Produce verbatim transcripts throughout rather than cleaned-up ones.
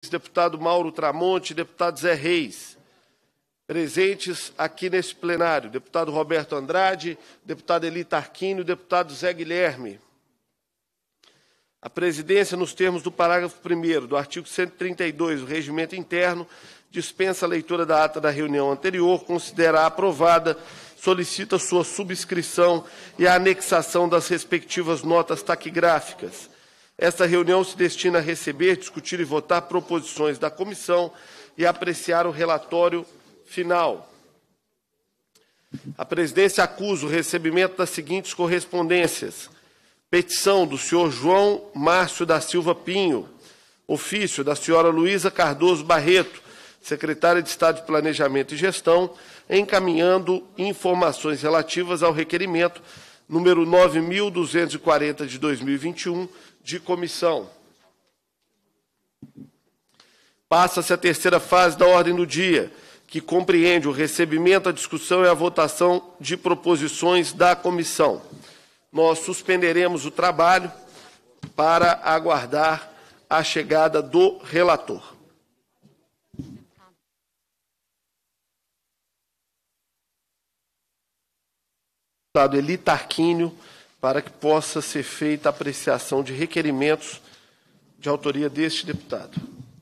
deputado Mauro Tramonte, deputado Zé Reis. Presentes aqui neste plenário, deputado Roberto Andrade, deputado Eli Tarquínio, deputado Zé Guilherme. A presidência, nos termos do parágrafo primeiro do artigo cento e trinta e dois do Regimento Interno, dispensa a leitura da ata da reunião anterior, considera aprovada, solicita sua subscrição e a anexação das respectivas notas taquigráficas. Esta reunião se destina a receber, discutir e votar proposições da comissão e apreciar o relatório final. A presidência acusa o recebimento das seguintes correspondências. Petição do senhor João Márcio da Silva Pinho. Ofício da senhora Luísa Cardoso Barreto, secretária de Estado de Planejamento e Gestão, encaminhando informações relativas ao requerimento número nove mil duzentos e quarenta de dois mil e vinte e um, de comissão. Passa-se a terceira fase da ordem do dia, que compreende o recebimento, a discussão e a votação de proposições da comissão. Nós suspenderemos o trabalho para aguardar a chegada do relator. Deputado Eli Tarquínio, para que possa ser feita a apreciação de requerimentos de autoria deste deputado.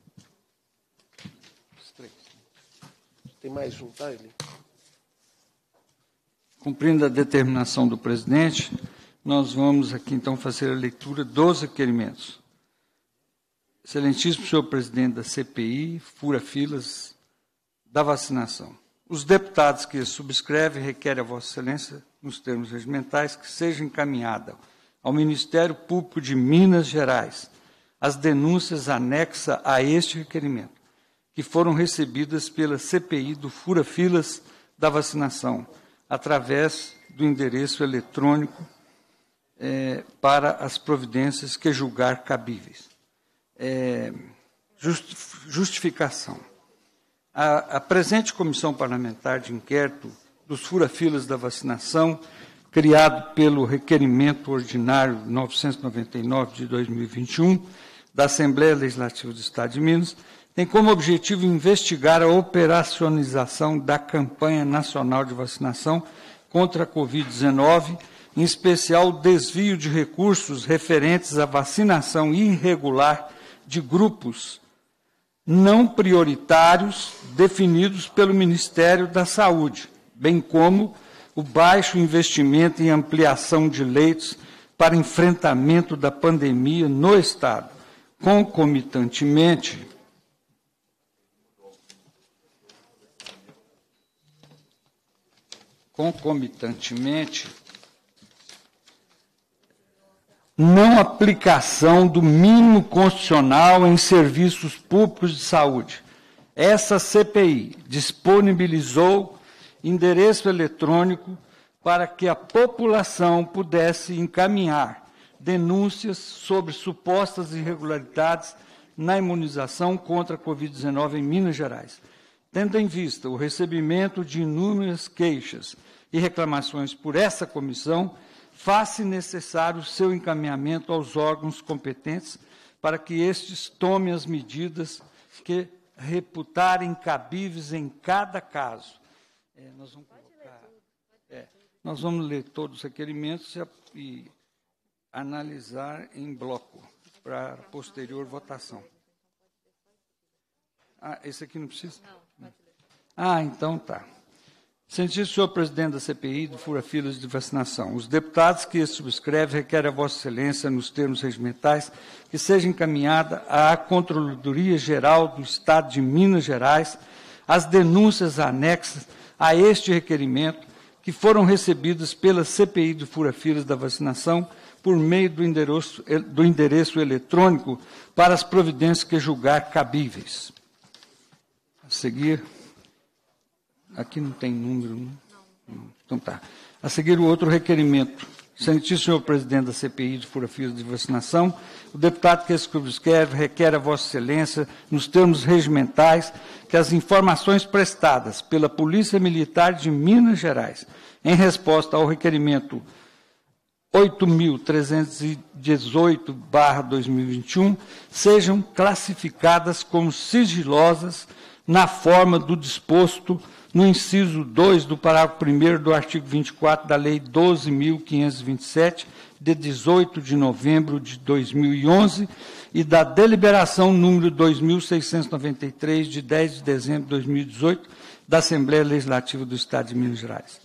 Tem mais um, tá, Eli? Cumprindo a determinação do presidente, nós vamos aqui, então, fazer a leitura dos requerimentos. Excelentíssimo senhor presidente da C P I, fura filas da vacinação. Os deputados que subscrevem requerem a Vossa Excelência, nos termos regimentais, que seja encaminhada ao Ministério Público de Minas Gerais as denúncias anexas a este requerimento, que foram recebidas pela C P I do Fura Filas da Vacinação, através do endereço eletrônico é, para as providências que julgar cabíveis. É, just, justificação. A, a presente Comissão Parlamentar de Inquérito dos Fura-Filas da Vacinação, criado pelo Requerimento Ordinário novecentos e noventa e nove de dois mil e vinte e um, da Assembleia Legislativa do Estado de Minas, tem como objetivo investigar a operacionalização da campanha nacional de vacinação contra a Covid dezenove, em especial o desvio de recursos referentes à vacinação irregular de grupos não prioritários definidos pelo Ministério da Saúde, bem como o baixo investimento em ampliação de leitos para enfrentamento da pandemia no Estado. Concomitantemente, concomitantemente, não aplicação do mínimo constitucional em serviços públicos de saúde. Essa C P I disponibilizou endereço eletrônico para que a população pudesse encaminhar denúncias sobre supostas irregularidades na imunização contra a Covid dezenove em Minas Gerais. Tendo em vista o recebimento de inúmeras queixas e reclamações por essa comissão, faz-se necessário o seu encaminhamento aos órgãos competentes para que estes tomem as medidas que reputarem cabíveis em cada caso. É, nós, vamos colocar, é, nós vamos ler todos os requerimentos e, e analisar em bloco para posterior votação. Ah, esse aqui não precisa? Ah, então tá. Excelentíssimo senhor presidente da C P I do Fura Filas de Vacinação, os deputados que subscrevem requerem a Vossa Excelência, nos termos regimentais, que seja encaminhada à Controladoria Geral do Estado de Minas Gerais as denúncias anexas a este requerimento que foram recebidas pela C P I do Fura Filas da Vacinação por meio do endereço, do endereço eletrônico para as providências que julgar cabíveis. A seguir... Aqui não tem número, né? Não. Então tá. A seguir o outro requerimento. Excelentíssimo senhor presidente da C P I de Fura Filas de Vacinação, o deputado que subscreve requer a Vossa Excelência, nos termos regimentais, que as informações prestadas pela Polícia Militar de Minas Gerais, em resposta ao requerimento oito mil trezentos e dezoito barra dois mil e vinte e um sejam classificadas como sigilosas na forma do disposto no inciso dois do parágrafo primeiro do artigo vinte e quatro da Lei doze mil quinhentos e vinte e sete, de dezoito de novembro de dois mil e onze, e da deliberação número dois mil seiscentos e noventa e três, de dez de dezembro de dois mil e dezoito, da Assembleia Legislativa do Estado de Minas Gerais.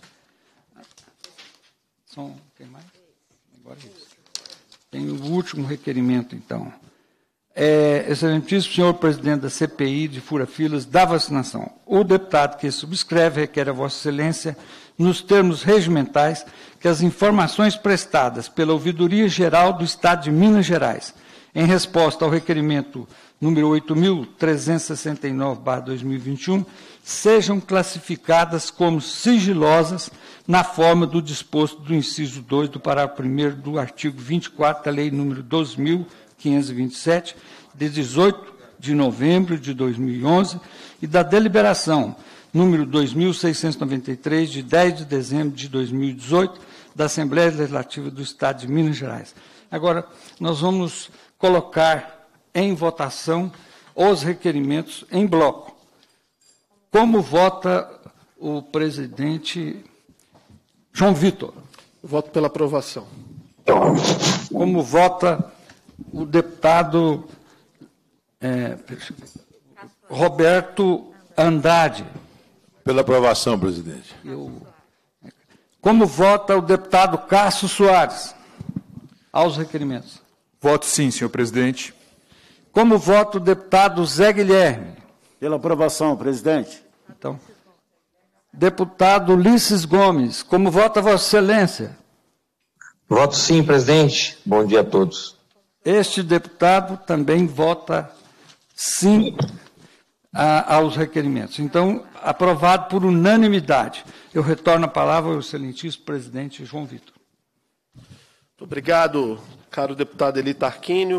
São, tem mais? Agora é isso. Tem o último requerimento, então. É, excelentíssimo senhor presidente da C P I de fura-filas da vacinação, o deputado que subscreve requer a Vossa Excelência, nos termos regimentais, que as informações prestadas pela Ouvidoria Geral do Estado de Minas Gerais, em resposta ao requerimento número oito mil trezentos e sessenta e nove barra dois mil e vinte e um, sejam classificadas como sigilosas na forma do disposto do inciso dois do parágrafo primeiro do artigo vinte e quatro da Lei número doze mil quinhentos e vinte e sete, de dezoito de novembro de dois mil e onze, e da deliberação número dois mil seiscentos e noventa e três, de dez de dezembro de dois mil e dezoito, da Assembleia Legislativa do Estado de Minas Gerais. Agora, nós vamos colocar em votação os requerimentos em bloco. Como vota o presidente João Vitor? Voto pela aprovação. Como vota o deputado é, Roberto Andrade? Pela aprovação, presidente. Eu, como vota o deputado Cássio Soares? Aos requerimentos. Voto sim, senhor presidente. Como vota o deputado Zé Guilherme? Pela aprovação, presidente. Então, deputado Ulisses Gomes, como vota Vossa Excelência? Voto sim, presidente. Bom dia a todos. Este deputado também vota sim a, aos requerimentos. Então, aprovado por unanimidade. Eu retorno a palavra ao excelentíssimo presidente João Vitor. Muito obrigado, caro deputado Eli Tarquínio.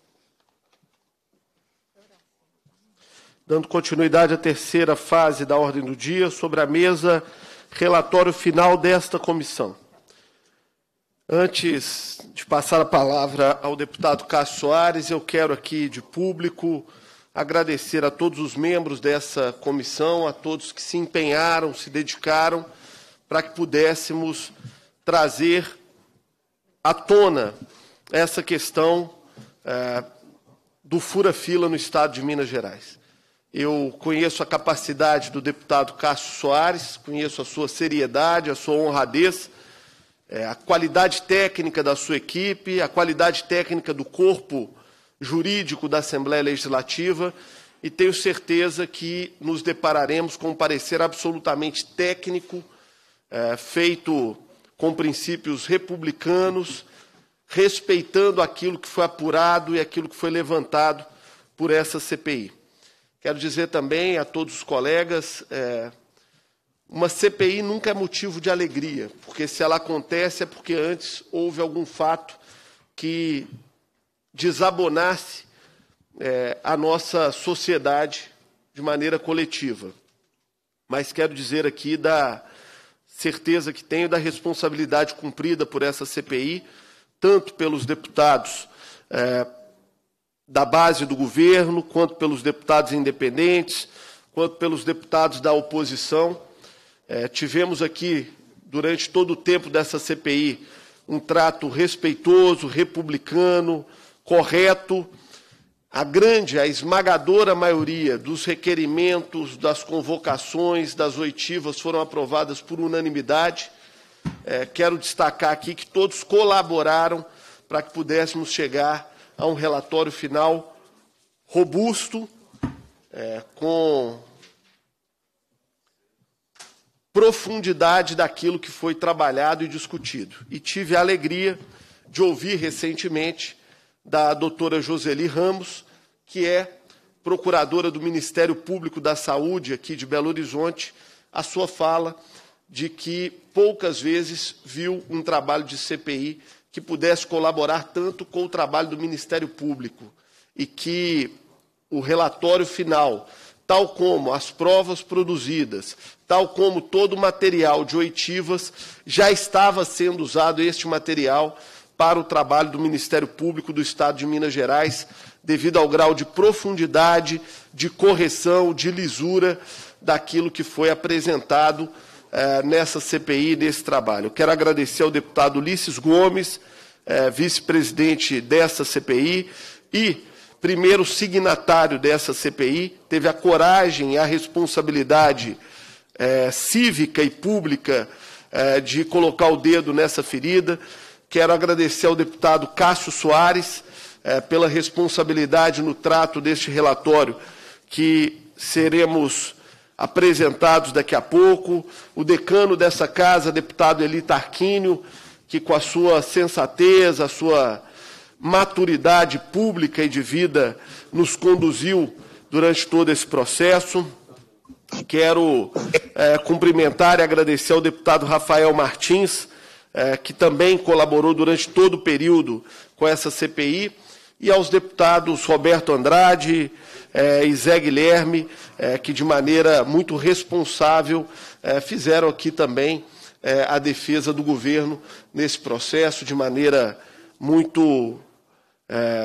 Dando continuidade à terceira fase da ordem do dia, sobre a mesa, relatório final desta comissão. Antes de passar a palavra ao deputado Cássio Soares, eu quero aqui, de público, agradecer a todos os membros dessa comissão, a todos que se empenharam, se dedicaram, para que pudéssemos trazer à tona essa questão é, do fura-fila no Estado de Minas Gerais. Eu conheço a capacidade do deputado Cássio Soares, conheço a sua seriedade, a sua honradez, é, a qualidade técnica da sua equipe, a qualidade técnica do corpo jurídico da Assembleia Legislativa, e tenho certeza que nos depararemos com um parecer absolutamente técnico, é, feito com princípios republicanos, respeitando aquilo que foi apurado e aquilo que foi levantado por essa C P I. Quero dizer também a todos os colegas, é, uma C P I nunca é motivo de alegria, porque se ela acontece é porque antes houve algum fato que desabonasse é, a nossa sociedade de maneira coletiva. Mas quero dizer aqui da certeza que tenho da responsabilidade cumprida por essa C P I, tanto pelos deputados é, da base do governo, quanto pelos deputados independentes, quanto pelos deputados da oposição. É, tivemos aqui, durante todo o tempo dessa C P I, um trato respeitoso, republicano, correto. A grande, a esmagadora maioria dos requerimentos, das convocações, das oitivas foram aprovadas por unanimidade. É, quero destacar aqui que todos colaboraram para que pudéssemos chegar a um relatório final robusto, é, com profundidade daquilo que foi trabalhado e discutido. E tive a alegria de ouvir recentemente da doutora Joseli Ramos, que é procuradora do Ministério Público da Saúde aqui de Belo Horizonte, a sua fala de que poucas vezes viu um trabalho de C P I que pudesse colaborar tanto com o trabalho do Ministério Público e que o relatório final, tal como as provas produzidas, tal como todo o material de oitivas, já estava sendo usado este material para o trabalho do Ministério Público do Estado de Minas Gerais, devido ao grau de profundidade, de correção, de lisura daquilo que foi apresentado eh, nessa C P I, nesse trabalho. Eu quero agradecer ao deputado Ulisses Gomes, eh, vice-presidente dessa C P I e primeiro signatário dessa C P I, teve a coragem e a responsabilidade eh, cívica e pública eh, de colocar o dedo nessa ferida. Quero agradecer ao deputado Cássio Soares eh, pela responsabilidade no trato deste relatório, que seremos apresentados daqui a pouco. O decano dessa casa, deputado Eli Tarquínio, que com a sua sensatez, a sua maturidade pública e de vida nos conduziu durante todo esse processo. Quero é, cumprimentar e agradecer ao deputado Rafael Martins, é, que também colaborou durante todo o período com essa C P I, e aos deputados Roberto Andrade é, e Zé Guilherme, é, que de maneira muito responsável é, fizeram aqui também é, a defesa do governo nesse processo, de maneira muito é,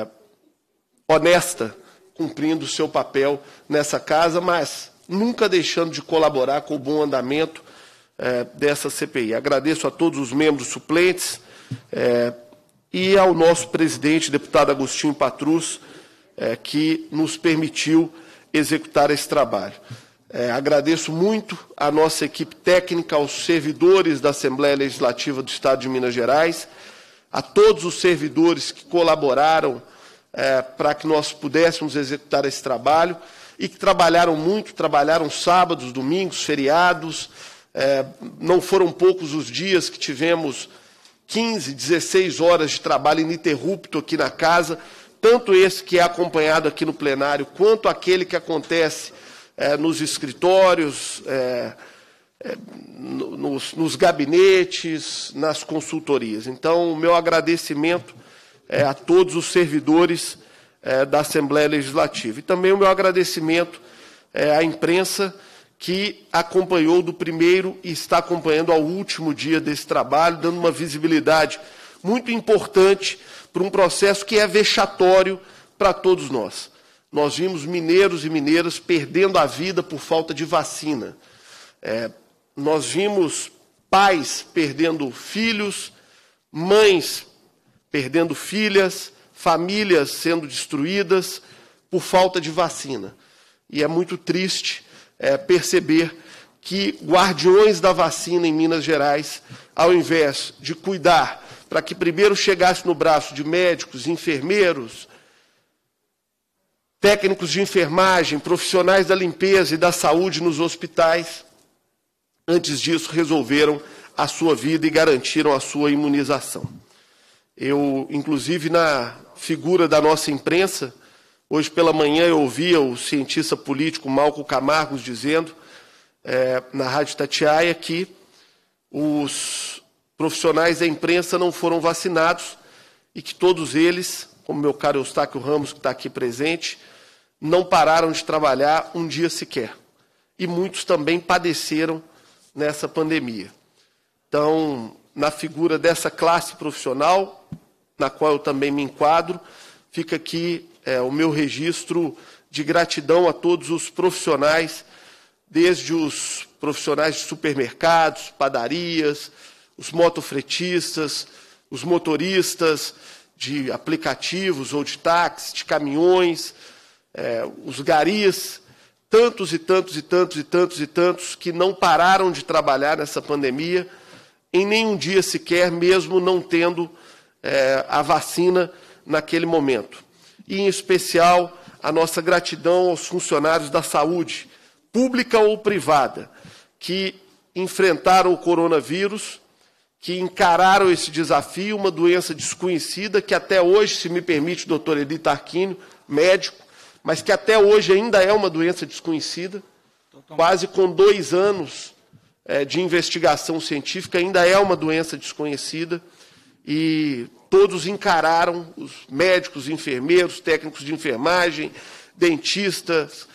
honesta, cumprindo o seu papel nessa casa, mas nunca deixando de colaborar com o bom andamento é, dessa C P I. Agradeço a todos os membros suplentes é, e ao nosso presidente, deputado Agostinho Patrus, é, que nos permitiu executar esse trabalho. É, agradeço muito à nossa equipe técnica, aos servidores da Assembleia Legislativa do Estado de Minas Gerais, a todos os servidores que colaboraram é, para que nós pudéssemos executar esse trabalho e que trabalharam muito, trabalharam sábados, domingos, feriados. É, não foram poucos os dias que tivemos quinze, dezesseis horas de trabalho ininterrupto aqui na casa, tanto esse que é acompanhado aqui no plenário, quanto aquele que acontece é, nos escritórios, é, é, nos, nos gabinetes, nas consultorias. Então, o meu agradecimento é, a todos os servidores é, da Assembleia Legislativa. E também o meu agradecimento é, à imprensa, que acompanhou do primeiro e está acompanhando ao último dia desse trabalho, dando uma visibilidade muito importante para um processo que é vexatório para todos nós. Nós vimos mineiros e mineiras perdendo a vida por falta de vacina. É, nós vimos pais perdendo filhos, mães perdendo filhas, famílias sendo destruídas por falta de vacina. E é muito triste É, perceber que guardiões da vacina em Minas Gerais, ao invés de cuidar para que primeiro chegasse no braço de médicos, enfermeiros, técnicos de enfermagem, profissionais da limpeza e da saúde nos hospitais, antes disso resolveram a sua vida e garantiram a sua imunização. Eu, inclusive, na figura da nossa imprensa, hoje pela manhã eu ouvia o cientista político Malco Camargos dizendo, é, na Rádio Itatiaia, que os profissionais da imprensa não foram vacinados e que todos eles, como meu caro Eustáquio Ramos, que está aqui presente, não pararam de trabalhar um dia sequer. E muitos também padeceram nessa pandemia. Então, na figura dessa classe profissional, na qual eu também me enquadro, fica aqui É, o meu registro de gratidão a todos os profissionais, desde os profissionais de supermercados, padarias, os motofretistas, os motoristas de aplicativos ou de táxis, de caminhões, é, os garis, tantos e tantos e tantos e tantos e tantos que não pararam de trabalhar nessa pandemia, em nenhum dia sequer, mesmo não tendo é, a vacina naquele momento. E, em especial, a nossa gratidão aos funcionários da saúde, pública ou privada, que enfrentaram o coronavírus, que encararam esse desafio, uma doença desconhecida, que até hoje, se me permite, o doutor Eli Tarquínio, médico, mas que até hoje ainda é uma doença desconhecida, quase com dois anos é, de investigação científica, ainda é uma doença desconhecida, e todos encararam, os médicos, enfermeiros, técnicos de enfermagem, dentistas,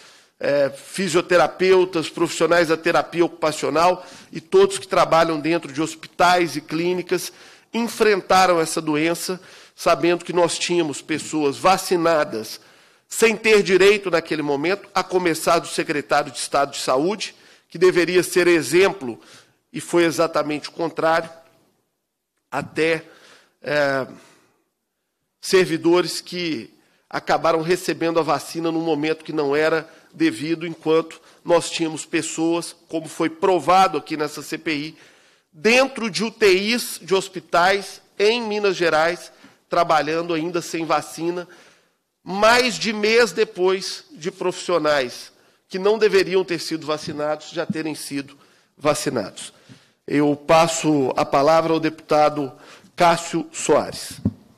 é, fisioterapeutas, profissionais da terapia ocupacional e todos que trabalham dentro de hospitais e clínicas enfrentaram essa doença, sabendo que nós tínhamos pessoas vacinadas sem ter direito naquele momento, a começar do secretário de Estado de Saúde, que deveria ser exemplo, e foi exatamente o contrário, até é, servidores que acabaram recebendo a vacina num momento que não era devido, enquanto nós tínhamos pessoas, como foi provado aqui nessa C P I, dentro de U T Is de hospitais em Minas Gerais, trabalhando ainda sem vacina, mais de mês depois de profissionais que não deveriam ter sido vacinados já terem sido vacinados. Eu passo a palavra ao deputado Cássio Soares.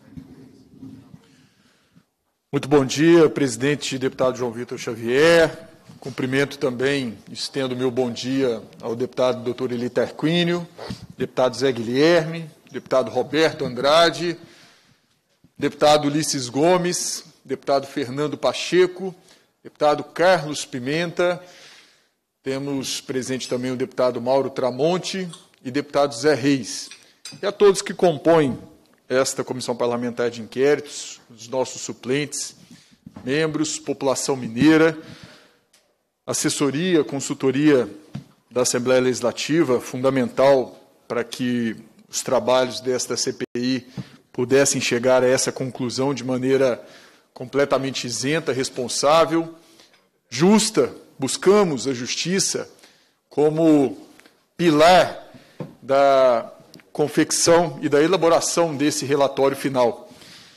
Muito bom dia, presidente e deputado João Vitor Xavier. Cumprimento também, estendo meu bom dia ao deputado doutor Eli Tarquínio, deputado Zé Guilherme, deputado Roberto Andrade, deputado Ulisses Gomes, deputado Fernando Pacheco, deputado Carlos Pimenta, temos presente também o deputado Mauro Tramonte e deputado Zé Reis. E a todos que compõem esta Comissão Parlamentar de Inquéritos, os nossos suplentes, membros, população mineira, assessoria, consultoria da Assembleia Legislativa, fundamental para que os trabalhos desta C P I pudessem chegar a essa conclusão de maneira completamente isenta, responsável, justa. Buscamos a justiça como pilar da confecção e da elaboração desse relatório final.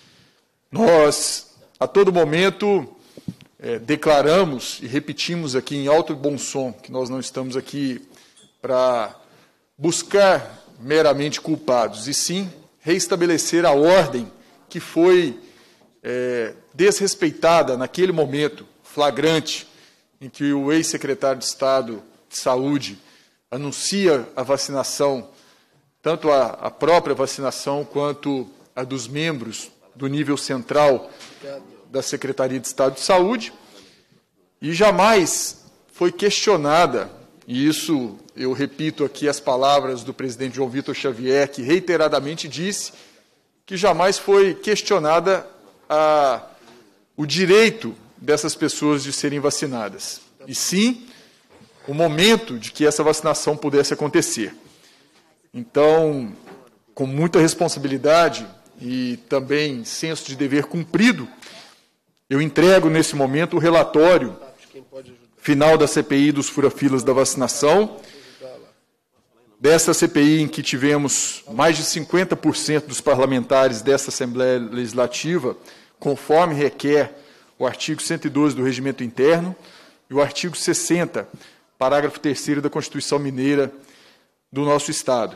Nós, a todo momento, é, declaramos e repetimos aqui em alto e bom som que nós não estamos aqui para buscar meramente culpados, e sim reestabelecer a ordem que foi é, desrespeitada naquele momento flagrante em que o ex-secretário de Estado de Saúde anuncia a vacinação, tanto a, a própria vacinação quanto a dos membros do nível central da Secretaria de Estado de Saúde, e jamais foi questionada, e isso eu repito aqui as palavras do presidente João Vitor Xavier, que reiteradamente disse que jamais foi questionada a, o direito dessas pessoas de serem vacinadas, e sim o momento de que essa vacinação pudesse acontecer. Então, com muita responsabilidade e também senso de dever cumprido, eu entrego nesse momento o relatório final da C P I dos fura-filas da vacinação, dessa C P I em que tivemos mais de cinquenta por cento dos parlamentares dessa Assembleia Legislativa, conforme requer o artigo cento e doze do Regimento Interno e o artigo sessenta, parágrafo terceiro da Constituição Mineira do nosso Estado.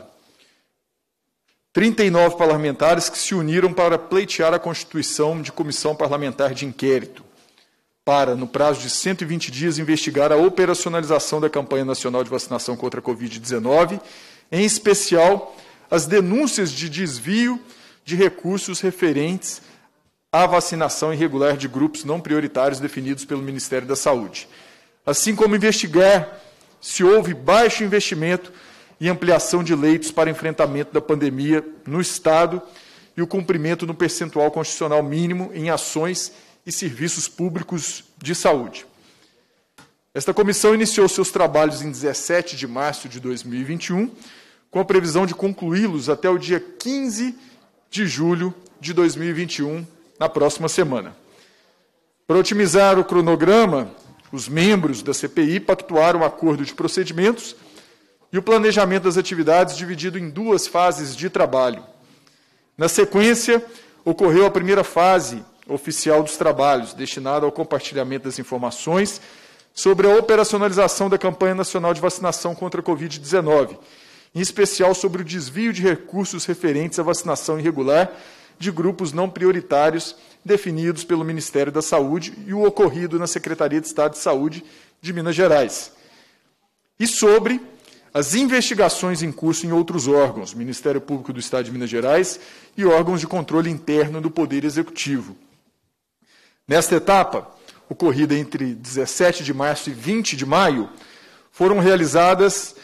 trinta e nove parlamentares que se uniram para pleitear a constituição de comissão parlamentar de inquérito, para, no prazo de cento e vinte dias, investigar a operacionalização da campanha nacional de vacinação contra a Covid dezenove, em especial as denúncias de desvio de recursos referentes à vacinação irregular de grupos não prioritários definidos pelo Ministério da Saúde, assim como investigar se houve baixo investimento e ampliação de leitos para enfrentamento da pandemia no Estado e o cumprimento no percentual constitucional mínimo em ações e serviços públicos de saúde. Esta comissão iniciou seus trabalhos em dezessete de março de dois mil e vinte e um, com a previsão de concluí-los até o dia quinze de julho de dois mil e vinte e um, na próxima semana. Para otimizar o cronograma, os membros da C P I pactuaram um acordo de procedimentos e o planejamento das atividades dividido em duas fases de trabalho. Na sequência, ocorreu a primeira fase oficial dos trabalhos, destinada ao compartilhamento das informações sobre a operacionalização da campanha nacional de vacinação contra a Covid dezenove, em especial sobre o desvio de recursos referentes à vacinação irregular de grupos não prioritários definidos pelo Ministério da Saúde e o ocorrido na Secretaria de Estado de Saúde de Minas Gerais. E sobre as investigações em curso em outros órgãos, Ministério Público do Estado de Minas Gerais e órgãos de controle interno do Poder Executivo. Nesta etapa, ocorrida entre dezessete de março e vinte de maio, foram realizadas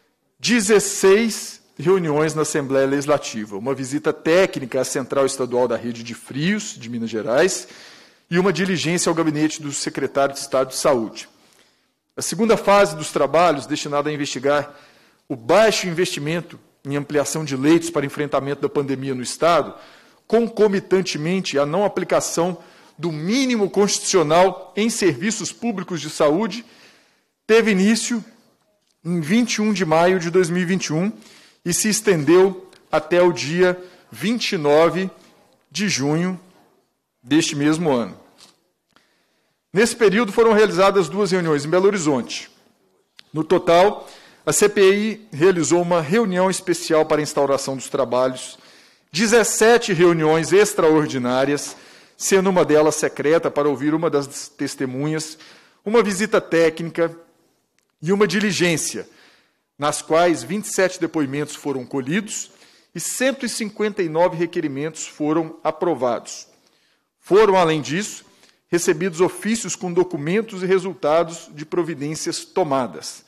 dezesseis reuniões na Assembleia Legislativa, uma visita técnica à Central Estadual da Rede de Frios, de Minas Gerais, e uma diligência ao gabinete do secretário de Estado de Saúde. A segunda fase dos trabalhos, destinada a investigar o baixo investimento em ampliação de leitos para enfrentamento da pandemia no Estado, concomitantemente à não aplicação do mínimo constitucional em serviços públicos de saúde, teve início em vinte e um de maio de dois mil e vinte e um e se estendeu até o dia vinte e nove de junho deste mesmo ano. Nesse período foram realizadas duas reuniões em Belo Horizonte. No total, a C P I realizou uma reunião especial para a instauração dos trabalhos, dezessete reuniões extraordinárias, sendo uma delas secreta para ouvir uma das testemunhas, uma visita técnica e uma diligência, nas quais vinte e sete depoimentos foram colhidos e cento e cinquenta e nove requerimentos foram aprovados. Foram, além disso, recebidos ofícios com documentos e resultados de providências tomadas.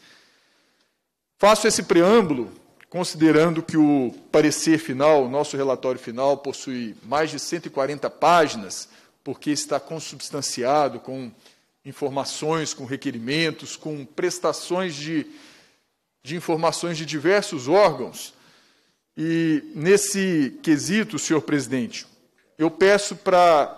Faço esse preâmbulo considerando que o parecer final, o nosso relatório final, possui mais de cento e quarenta páginas, porque está consubstanciado com informações, com requerimentos, com prestações de, de informações de diversos órgãos. E, nesse quesito, senhor presidente, eu peço para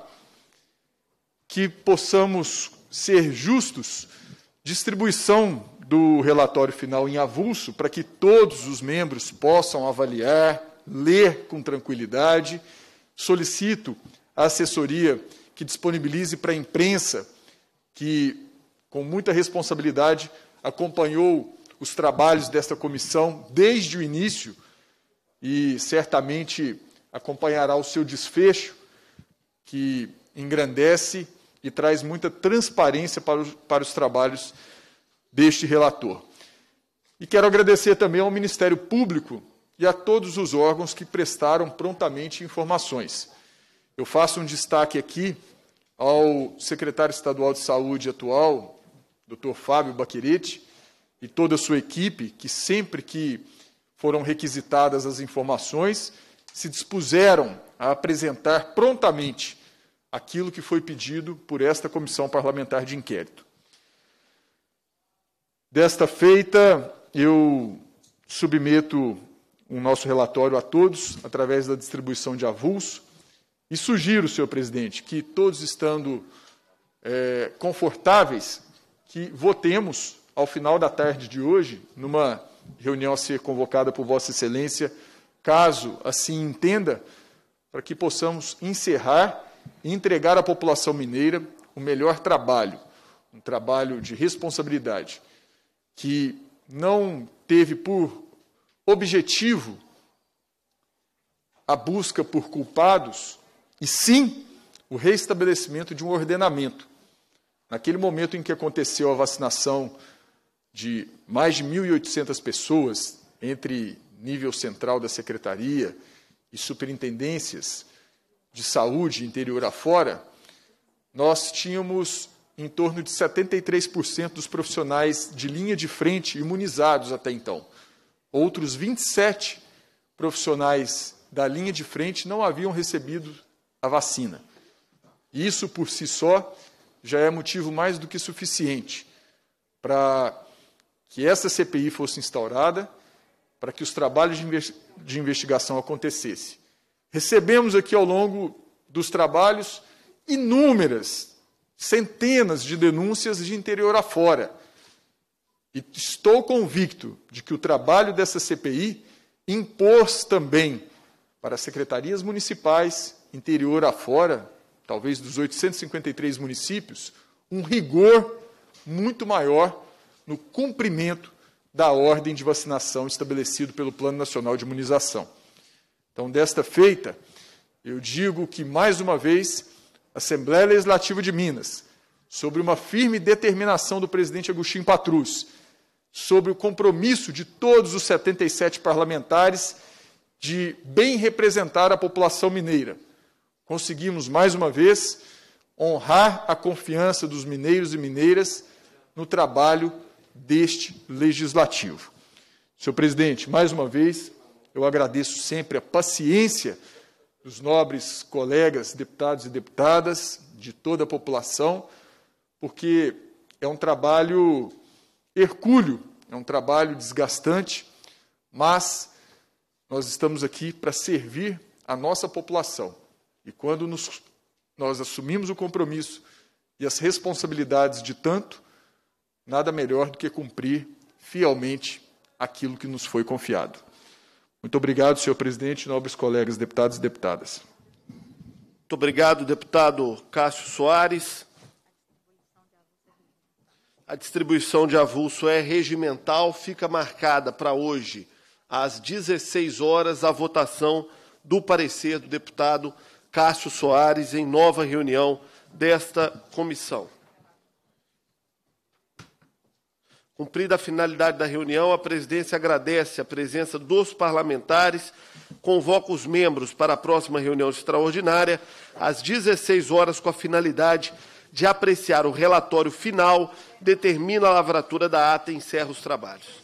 que possamos ser justos, distribuição do relatório final em avulso, para que todos os membros possam avaliar, ler com tranquilidade. Solicito à assessoria que disponibilize para a imprensa, que, com muita responsabilidade, acompanhou os trabalhos desta comissão desde o início e certamente acompanhará o seu desfecho, que engrandece e traz muita transparência para os, para os trabalhos deste relator. E quero agradecer também ao Ministério Público e a todos os órgãos que prestaram prontamente informações. Eu faço um destaque aqui ao secretário estadual de Saúde atual, doutor Fábio Baquerete, e toda a sua equipe, que sempre que foram requisitadas as informações, se dispuseram a apresentar prontamente aquilo que foi pedido por esta comissão parlamentar de inquérito. Desta feita, eu submeto o nosso relatório a todos, através da distribuição de avulso, e sugiro, senhor presidente, que todos estando é, confortáveis, que votemos, ao final da tarde de hoje, numa reunião a ser convocada por Vossa Excelência, caso assim entenda, para que possamos encerrar e entregar à população mineira o melhor trabalho, um trabalho de responsabilidade, que não teve por objetivo a busca por culpados, e sim o reestabelecimento de um ordenamento. Naquele momento em que aconteceu a vacinação de mais de mil e oitocentas pessoas, entre nível central da Secretaria e superintendências de saúde interior afora, nós tínhamos em torno de setenta e três por cento dos profissionais de linha de frente imunizados até então. Outros vinte e sete profissionais da linha de frente não haviam recebido a vacina. Isso, por si só, já é motivo mais do que suficiente para que essa C P I fosse instaurada, para que os trabalhos de investigação acontecessem. Recebemos aqui, ao longo dos trabalhos, inúmeras, centenas de denúncias de interior afora. E estou convicto de que o trabalho dessa C P I impôs também para as secretarias municipais, interior afora, talvez dos oitocentos e cinquenta e três municípios, um rigor muito maior no cumprimento da ordem de vacinação estabelecido pelo Plano Nacional de Imunização. Então, desta feita, eu digo que, mais uma vez, a Assembleia Legislativa de Minas, sobre uma firme determinação do presidente Agostinho Patrus, sobre o compromisso de todos os setenta e sete parlamentares de bem representar a população mineira, conseguimos, mais uma vez, honrar a confiança dos mineiros e mineiras no trabalho deste Legislativo. Senhor presidente, mais uma vez, eu agradeço sempre a paciência dos nobres colegas, deputados e deputadas, de toda a população, porque é um trabalho hercúleo, é um trabalho desgastante, mas nós estamos aqui para servir a nossa população. E quando nos, nós assumimos o compromisso e as responsabilidades de tanto, nada melhor do que cumprir fielmente aquilo que nos foi confiado. Muito obrigado, senhor presidente, nobres colegas, deputados e deputadas. Muito obrigado, deputado Cássio Soares. A distribuição de avulso é regimental, fica marcada para hoje, às dezesseis horas, a votação do parecer do deputado Cássio Soares em nova reunião desta comissão. Cumprida a finalidade da reunião, a presidência agradece a presença dos parlamentares, convoca os membros para a próxima reunião extraordinária, às dezesseis horas, com a finalidade de apreciar o relatório final, determina a lavratura da ata e encerra os trabalhos.